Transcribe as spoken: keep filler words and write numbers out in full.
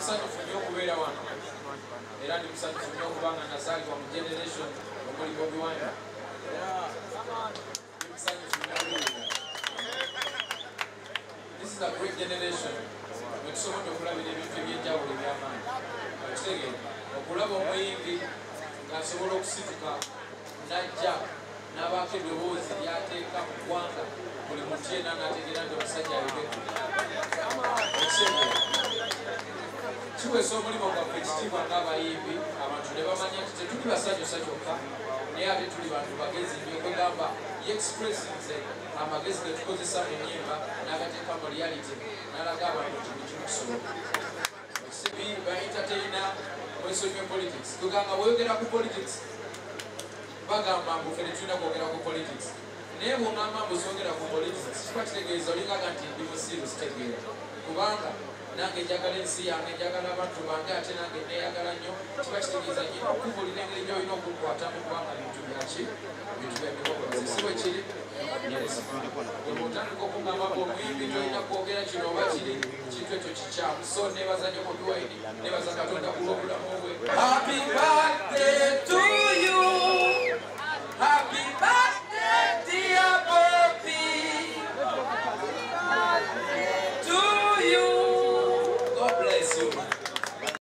musanyufu nnyo okubeera wano era ndi musanyufu nnyo okubanga nazaalibwa mu generation omuli Bobi Wine. This is a great generation. Wetusobodde okulabira ebintu eby'enjawulo eby'amaanyi. Okitegeera okulaba omuyimbi ng'asobola okusituka n'ajja n'abaako eddoboozi lyateeka mu ggwanga buli muntu yenna n'ategeera nti omusajja ayogedde. Okitegeera kiweesa omulimu gwaffe ekitiibwa ng'abayimbi abantu ne bamanya nti tetuli basanyusa kyokka naye ate tuli bantu bagezi nnyo kwegamba yeexpressinze amagezi ge tukozesa mu nnyimba n'agateeka mu reality n'alaga abantu nti buli kimu kisoboka. Ekisebi baentertaina mwesomye politics kwegamba bweyogera ku politics bagamba mbu ffe tetulina kwogera ku politics naye bw'ongamba mbu sogera ku politics kiba kitegeeza olingaga nti ndi musiru sitegeera kubanga nange njagala ensi yange njagala abantu bange ate nange neeyagala nnyo kiba kitegeeza nyina okubuulira engeri gy'olina okukwatamu kubanga bintu byaki bintu byemikogozi si bwe kiri bw'otandika okugamba mbu omuyimbi tolina kwogera kino oba kiri kintu ekyo kikyamu so neebaza nnyo Bobi Wine neebaza Katonda ku lw'obulamu bwe. Happy birthday to